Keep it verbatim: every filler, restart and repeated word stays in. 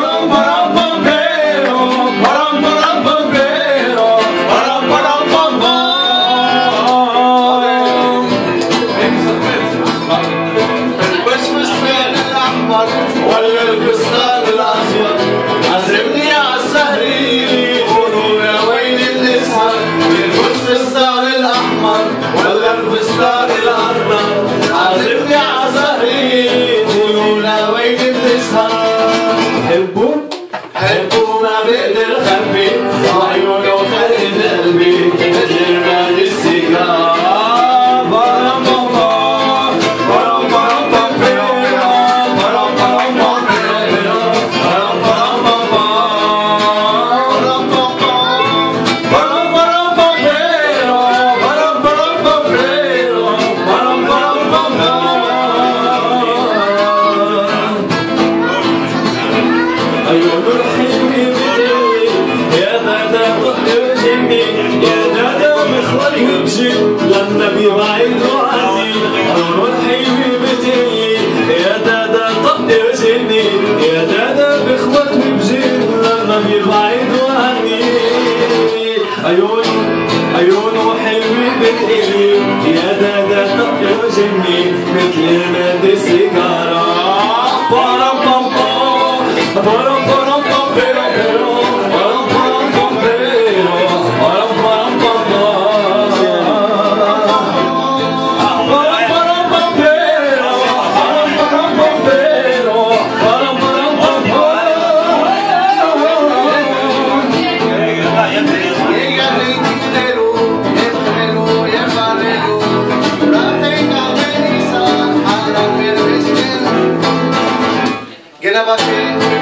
ولا الفستان الأسود عزمني عالسهري قولوا يا ويل النسهر يلبس الفستان الأحمر ولا الفستان الأخضر عزمني عالسهري قولوا يا ويل النسهر حبوا حبوا ما بقدر خبي وعيونه خلق قلبي مثل ما السيجار لما بيبعدوا عني عمر حلمي بتجي يا دادا طق وجني يا دادا بخوتني بجن لما بيبعدوا عني عيون عيونه حلمي بتقلي يا دادا طق وجني مثل ما السيجارة بارم بام بام بارم بارم بام بيرو بيرو بارم بارم بام بيرو بارم بارم بام Get up,